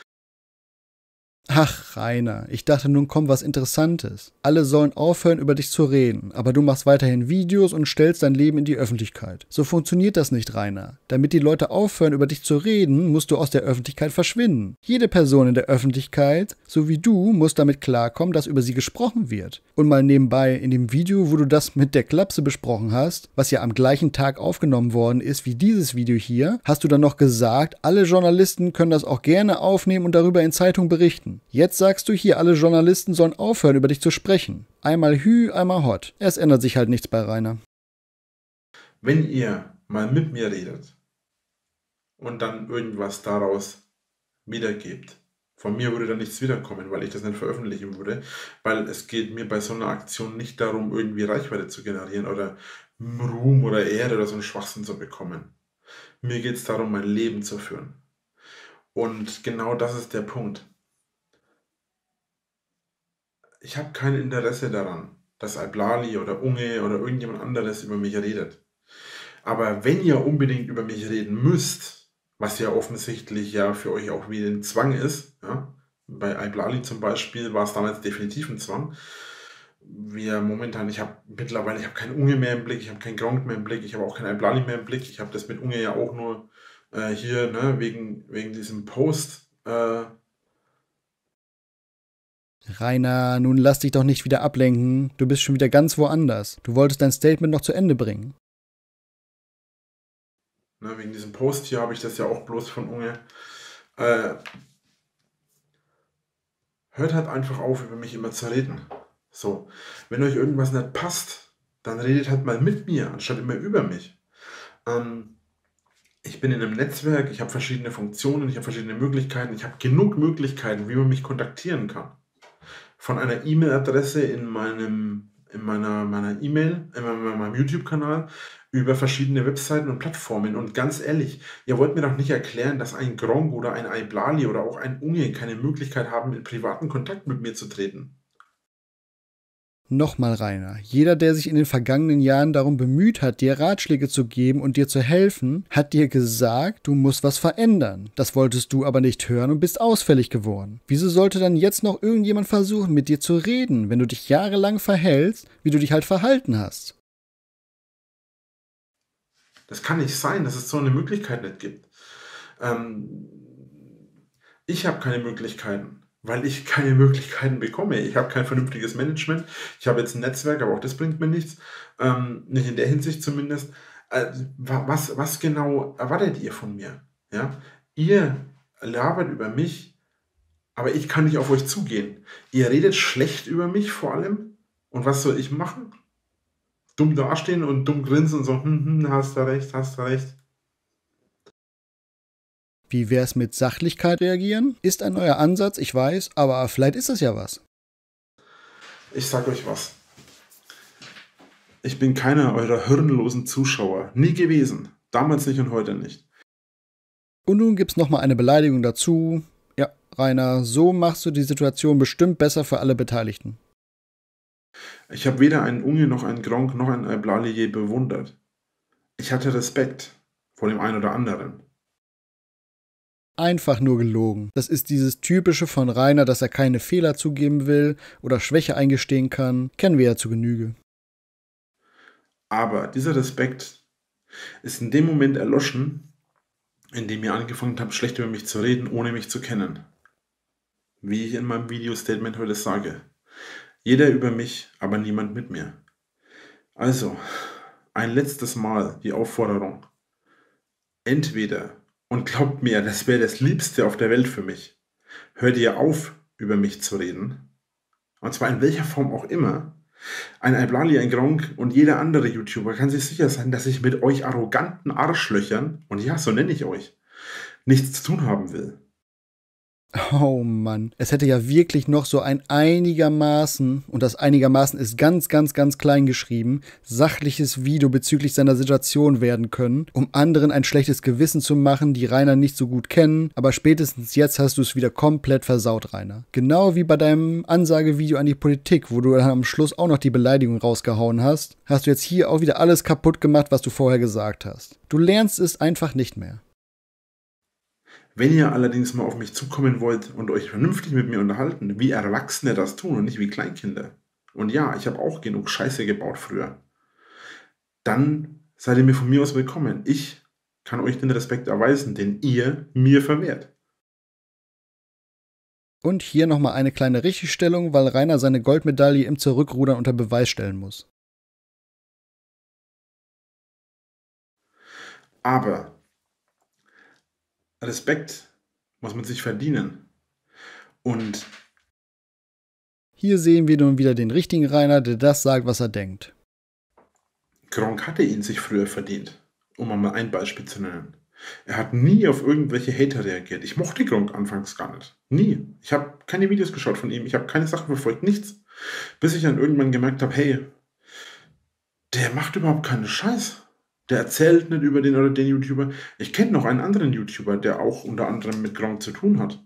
Ach, Rainer, ich dachte, nun kommt was Interessantes. Alle sollen aufhören, über dich zu reden, aber du machst weiterhin Videos und stellst dein Leben in die Öffentlichkeit. So funktioniert das nicht, Rainer. Damit die Leute aufhören, über dich zu reden, musst du aus der Öffentlichkeit verschwinden. Jede Person in der Öffentlichkeit, so wie du, muss damit klarkommen, dass über sie gesprochen wird. Und mal nebenbei, in dem Video, wo du das mit der Klapse besprochen hast, was ja am gleichen Tag aufgenommen worden ist wie dieses Video hier, hast du dann noch gesagt, alle Journalisten können das auch gerne aufnehmen und darüber in Zeitung berichten. Jetzt sagst du hier, alle Journalisten sollen aufhören, über dich zu sprechen. Einmal Hü, einmal Hot. Es ändert sich halt nichts bei Rainer. Wenn ihr mal mit mir redet und dann irgendwas daraus wiedergebt, von mir würde da nichts wiederkommen, weil ich das nicht veröffentlichen würde, weil es geht mir bei so einer Aktion nicht darum, irgendwie Reichweite zu generieren oder Ruhm oder Ehre oder so einen Schwachsinn zu bekommen. Mir geht es darum, mein Leben zu führen. Und genau das ist der Punkt. Ich habe kein Interesse daran, dass Iblali oder Unge oder irgendjemand anderes über mich redet. Aber wenn ihr unbedingt über mich reden müsst, was ja offensichtlich ja für euch auch wie ein Zwang ist, ja, bei Iblali zum Beispiel war es damals definitiv ein Zwang. Ich habe mittlerweile keinen Unge mehr im Blick, ich habe keinen Gronk mehr im Blick, ich habe auch keinen Iblali mehr im Blick. Ich habe das mit Unge ja auch nur hier, ne, wegen diesem Post. Rainer, nun lass dich doch nicht wieder ablenken. Du bist schon wieder ganz woanders. Du wolltest dein Statement noch zu Ende bringen. Ne, wegen diesem Post hier habe ich das ja auch bloß von Unge. Hört halt einfach auf, über mich immer zu reden. So, wenn euch irgendwas nicht passt, dann redet halt mal mit mir, anstatt immer über mich. Ich bin in einem Netzwerk, ich habe verschiedene Funktionen, ich habe verschiedene Möglichkeiten, ich habe genug Möglichkeiten, wie man mich kontaktieren kann. Von einer E-Mail-Adresse in meiner E-Mail, in meinem YouTube-Kanal, über verschiedene Webseiten und Plattformen. Und ganz ehrlich, ihr wollt mir doch nicht erklären, dass ein Gronk oder ein Iblali oder auch ein Unge keine Möglichkeit haben, in privaten Kontakt mit mir zu treten. Nochmal, Rainer, jeder, der sich in den vergangenen Jahren darum bemüht hat, dir Ratschläge zu geben und dir zu helfen, hat dir gesagt, du musst was verändern. Das wolltest du aber nicht hören und bist ausfällig geworden. Wieso sollte dann jetzt noch irgendjemand versuchen, mit dir zu reden, wenn du dich jahrelang verhältst, wie du dich halt verhalten hast? Das kann nicht sein, dass es so eine Möglichkeit nicht gibt. Ich habe keine Möglichkeiten, weil ich keine Möglichkeiten bekomme. Ich habe kein vernünftiges Management. Ich habe jetzt ein Netzwerk, aber auch das bringt mir nichts. Nicht in der Hinsicht zumindest. Was genau erwartet ihr von mir? Ja? Ihr labert über mich, aber ich kann nicht auf euch zugehen. Ihr redet schlecht über mich vor allem. Und was soll ich machen? Dumm dastehen und dumm grinsen und so, hast du recht, hast du recht. Wie wär's mit Sachlichkeit reagieren? Ist ein neuer Ansatz, ich weiß, aber vielleicht ist das ja was. Ich sag euch was. Ich bin keiner eurer hirnlosen Zuschauer. Nie gewesen. Damals nicht und heute nicht. Und nun gibt's nochmal eine Beleidigung dazu. Ja, Rainer, so machst du die Situation bestimmt besser für alle Beteiligten. Ich habe weder einen Unge noch einen Gronk noch einen Iblali je bewundert. Ich hatte Respekt vor dem einen oder anderen. Einfach nur gelogen. Das ist dieses Typische von Rainer, dass er keine Fehler zugeben will oder Schwäche eingestehen kann. Kennen wir ja zu Genüge. Aber dieser Respekt ist in dem Moment erloschen, in dem ihr angefangen habt, schlecht über mich zu reden, ohne mich zu kennen. Wie ich in meinem Video-Statement heute sage. Jeder über mich, aber niemand mit mir. Also, ein letztes Mal die Aufforderung. Entweder, und glaubt mir, das wäre das Liebste auf der Welt für mich, hört ihr auf, über mich zu reden. Und zwar in welcher Form auch immer. Ein Iblali, ein Gronk und jeder andere YouTuber kann sich sicher sein, dass ich mit euch arroganten Arschlöchern, und ja, so nenne ich euch, nichts zu tun haben will. Oh Mann, es hätte ja wirklich noch so ein einigermaßen, und das einigermaßen ist ganz, ganz, ganz klein geschrieben, sachliches Video bezüglich seiner Situation werden können, um anderen ein schlechtes Gewissen zu machen, die Rainer nicht so gut kennen, aber spätestens jetzt hast du es wieder komplett versaut, Rainer. Genau wie bei deinem Ansagevideo an die Politik, wo du dann am Schluss auch noch die Beleidigung rausgehauen hast, hast du jetzt hier auch wieder alles kaputt gemacht, was du vorher gesagt hast. Du lernst es einfach nicht mehr. Wenn ihr allerdings mal auf mich zukommen wollt und euch vernünftig mit mir unterhalten, wie Erwachsene das tun und nicht wie Kleinkinder, und ja, ich habe auch genug Scheiße gebaut früher, dann seid ihr mir von mir aus willkommen. Ich kann euch den Respekt erweisen, den ihr mir verwehrt. Und hier nochmal eine kleine Richtigstellung, weil Rainer seine Goldmedaille im Zurückrudern unter Beweis stellen muss. Aber Respekt muss man sich verdienen. Und Hier sehen wir nun wieder den richtigen Rainer, der das sagt, was er denkt. Gronkh hatte ihn sich früher verdient, um mal ein Beispiel zu nennen. Er hat nie auf irgendwelche Hater reagiert. Ich mochte Gronkh anfangs gar nicht. Nie. Ich habe keine Videos geschaut von ihm. Ich habe keine Sachen verfolgt. Nichts. Bis ich dann irgendwann gemerkt habe, hey, der macht überhaupt keinen Scheiß. Der erzählt nicht über den oder den YouTuber. Ich kenne noch einen anderen YouTuber, der auch unter anderem mit Gronkh zu tun hat.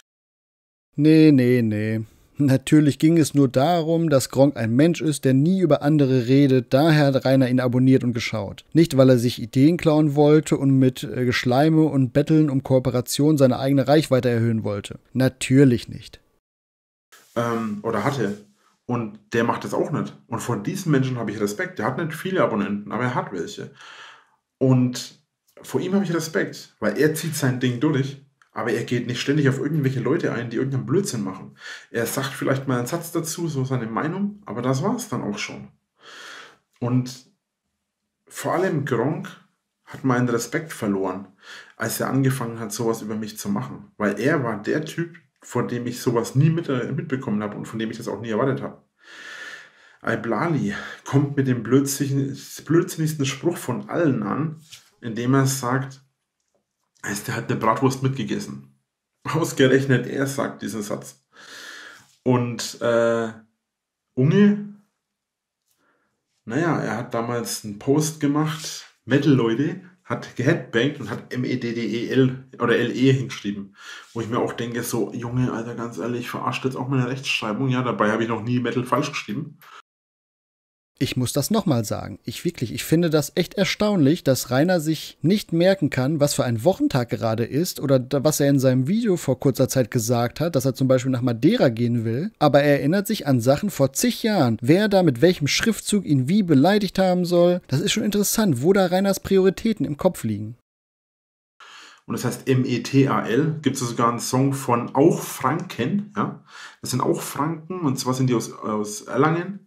Nee. Natürlich ging es nur darum, dass Gronkh ein Mensch ist, der nie über andere redet, daher hat Rainer ihn abonniert und geschaut. Nicht, weil er sich Ideen klauen wollte und mit Geschleime und Betteln um Kooperation seine eigene Reichweite erhöhen wollte. Natürlich nicht. Oder hatte. Und der macht das auch nicht. Und von diesen Menschen habe ich Respekt. Der hat nicht viele Abonnenten, aber er hat welche. Und vor ihm habe ich Respekt, weil er zieht sein Ding durch, aber er geht nicht ständig auf irgendwelche Leute ein, die irgendeinen Blödsinn machen. Er sagt vielleicht mal einen Satz dazu, so seine Meinung, aber das war es dann auch schon. Und vor allem Gronkh hat meinen Respekt verloren, als er angefangen hat, sowas über mich zu machen. Weil er war der Typ, von dem ich sowas nie mitbekommen habe und von dem ich das auch nie erwartet habe. Al-Blali kommt mit dem blödsinnigsten Spruch von allen an, indem er sagt, der hat eine Bratwurst mitgegessen. Ausgerechnet er sagt diesen Satz. Und Unge, naja, er hat damals einen Post gemacht, Metal-Leute, hat geheadbangt und hat MEDDEL oder LE hingeschrieben. Wo ich mir auch denke, so, Junge, Alter, ganz ehrlich, verarscht jetzt auch meine Rechtschreibung. Ja, dabei habe ich noch nie Metal falsch geschrieben. Ich muss das nochmal sagen. Ich finde das echt erstaunlich, dass Rainer sich nicht merken kann, was für ein Wochentag gerade ist oder was er in seinem Video vor kurzer Zeit gesagt hat, dass er zum Beispiel nach Madeira gehen will. Aber er erinnert sich an Sachen vor zig Jahren. Wer da mit welchem Schriftzug ihn wie beleidigt haben soll. Das ist schon interessant, wo da Rainers Prioritäten im Kopf liegen. Und das heißt METAL, gibt es sogar einen Song von Auch Franken, ja. Das sind auch Franken, und zwar sind die aus Erlangen.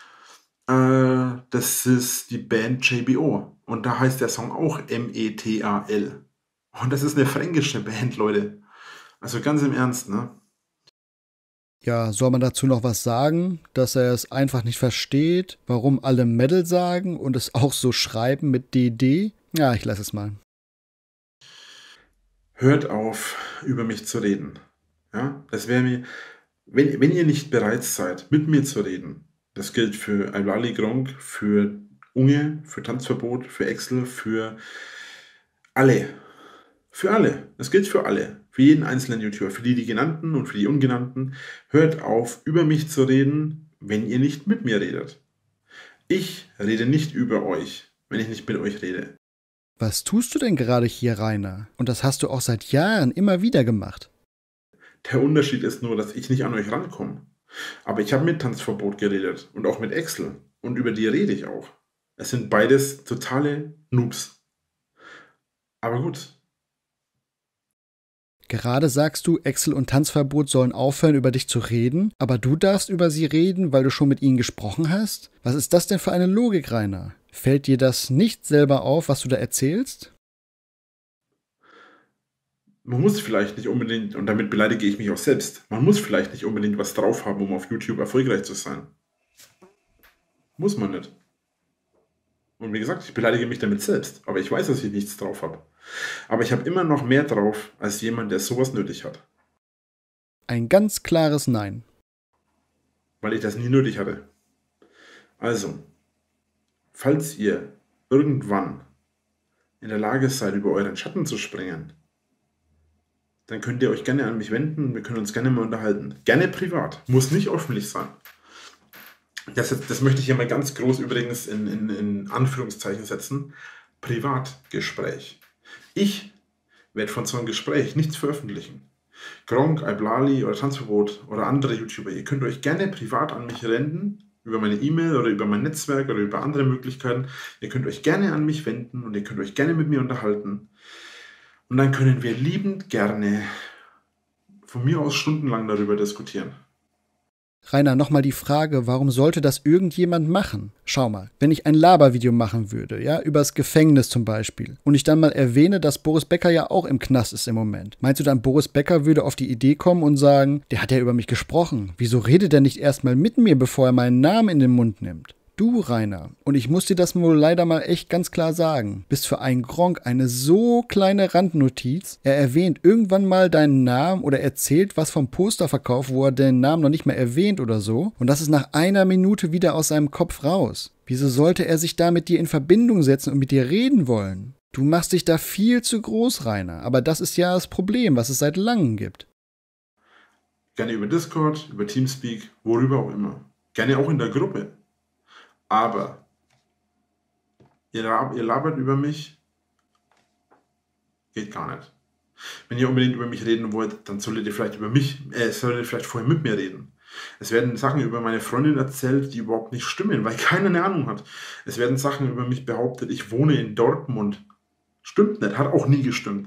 Das ist die Band JBO. Und da heißt der Song auch METAL. Und das ist eine fränkische Band, Leute. Also ganz im Ernst, ne? Ja, soll man dazu noch was sagen, dass er es einfach nicht versteht, warum alle Metal sagen und es auch so schreiben mit DD? Ja, ich lasse es mal. Hört auf, über mich zu reden. Ja, das wäre mir, wenn ihr nicht bereit seid, mit mir zu reden, das gilt für Al-Blali, Gronkh, für Unge, für Tanzverbot, für Exel, für alle. Für alle. Das gilt für alle. Für jeden einzelnen YouTuber. Für die genannten und für die ungenannten. Hört auf, über mich zu reden, wenn ihr nicht mit mir redet. Ich rede nicht über euch, wenn ich nicht mit euch rede. Was tust du denn gerade hier, Rainer? Und das hast du auch seit Jahren immer wieder gemacht. Der Unterschied ist nur, dass ich nicht an euch rankomme. Aber ich habe mit Tanzverbot geredet und auch mit Exel. Und über die rede ich auch. Es sind beides totale Noobs. Aber gut. Gerade sagst du, Exel und Tanzverbot sollen aufhören, über dich zu reden, aber du darfst über sie reden, weil du schon mit ihnen gesprochen hast? Was ist das denn für eine Logik, Rainer? Fällt dir das nicht selber auf, was du da erzählst? Man muss vielleicht nicht unbedingt, und damit beleidige ich mich auch selbst, man muss vielleicht nicht unbedingt was drauf haben, um auf YouTube erfolgreich zu sein. Muss man nicht. Und wie gesagt, ich beleidige mich damit selbst, aber ich weiß, dass ich nichts drauf habe. Aber ich habe immer noch mehr drauf als jemand, der sowas nötig hat. Ein ganz klares Nein. Weil ich das nie nötig hatte. Also, falls ihr irgendwann in der Lage seid, über euren Schatten zu springen, dann könnt ihr euch gerne an mich wenden und wir können uns gerne mal unterhalten. Gerne privat, muss nicht öffentlich sein. Das möchte ich hier mal ganz groß übrigens in Anführungszeichen setzen. Privatgespräch. Ich werde von so einem Gespräch nichts veröffentlichen. Gronkh, Iblali oder Tanzverbot oder andere YouTuber, ihr könnt euch gerne privat an mich wenden, über meine E-Mail oder über mein Netzwerk oder über andere Möglichkeiten. Ihr könnt euch gerne an mich wenden und ihr könnt euch gerne mit mir unterhalten. Und dann können wir liebend gerne von mir aus stundenlang darüber diskutieren. Rainer, nochmal die Frage, warum sollte das irgendjemand machen? Schau mal, wenn ich ein Labervideo machen würde, ja, übers Gefängnis zum Beispiel, und ich dann mal erwähne, dass Boris Becker ja auch im Knast ist im Moment. Meinst du dann, Boris Becker würde auf die Idee kommen und sagen, der hat ja über mich gesprochen. Wieso redet er nicht erstmal mit mir, bevor er meinen Namen in den Mund nimmt? Du, Rainer, und ich muss dir das wohl leider mal echt ganz klar sagen, bist für einen Gronkh eine so kleine Randnotiz. Er erwähnt irgendwann mal deinen Namen oder erzählt was vom Posterverkauf, wo er den Namen noch nicht mehr erwähnt oder so. Und das ist nach einer Minute wieder aus seinem Kopf raus. Wieso sollte er sich da mit dir in Verbindung setzen und mit dir reden wollen? Du machst dich da viel zu groß, Rainer. Aber das ist ja das Problem, was es seit langem gibt. Gerne über Discord, über Teamspeak, worüber auch immer. Gerne auch in der Gruppe. Aber ihr labert über mich, geht gar nicht. Wenn ihr unbedingt über mich reden wollt, dann solltet ihr vielleicht vorher mit mir reden. Es werden Sachen über meine Freundin erzählt, die überhaupt nicht stimmen, weil keiner eine Ahnung hat. Es werden Sachen über mich behauptet, ich wohne in Dortmund. Stimmt nicht, hat auch nie gestimmt.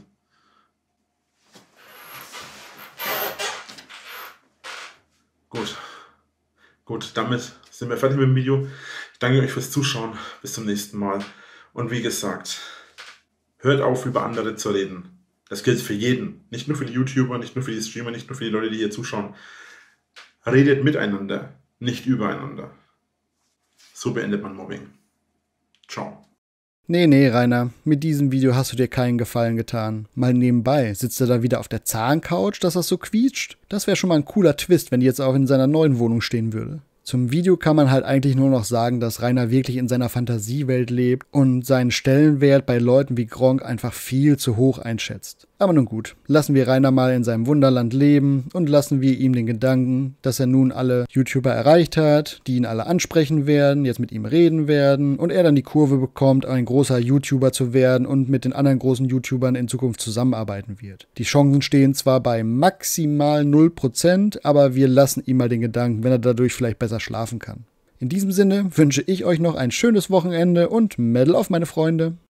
Gut, damit sind wir fertig mit dem Video. Ich danke euch fürs Zuschauen. Bis zum nächsten Mal. Und wie gesagt, hört auf, über andere zu reden. Das gilt für jeden. Nicht nur für die YouTuber, nicht nur für die Streamer, nicht nur für die Leute, die hier zuschauen. Redet miteinander, nicht übereinander. So beendet man Mobbing. Ciao. Nee, Rainer, mit diesem Video hast du dir keinen Gefallen getan. Mal nebenbei, sitzt er da wieder auf der Zahncouch, dass das so quietscht? Das wäre schon mal ein cooler Twist, wenn die jetzt auch in seiner neuen Wohnung stehen würde. Zum Video kann man halt eigentlich nur noch sagen, dass Rainer wirklich in seiner Fantasiewelt lebt und seinen Stellenwert bei Leuten wie Gronkh einfach viel zu hoch einschätzt. Aber nun gut, lassen wir Rainer mal in seinem Wunderland leben und lassen wir ihm den Gedanken, dass er nun alle YouTuber erreicht hat, die ihn alle ansprechen werden, jetzt mit ihm reden werden und er dann die Kurve bekommt, ein großer YouTuber zu werden und mit den anderen großen YouTubern in Zukunft zusammenarbeiten wird. Die Chancen stehen zwar bei maximal 0%, aber wir lassen ihm mal den Gedanken, wenn er dadurch vielleicht besser schlafen kann. In diesem Sinne wünsche ich euch noch ein schönes Wochenende und Medal auf meine Freunde.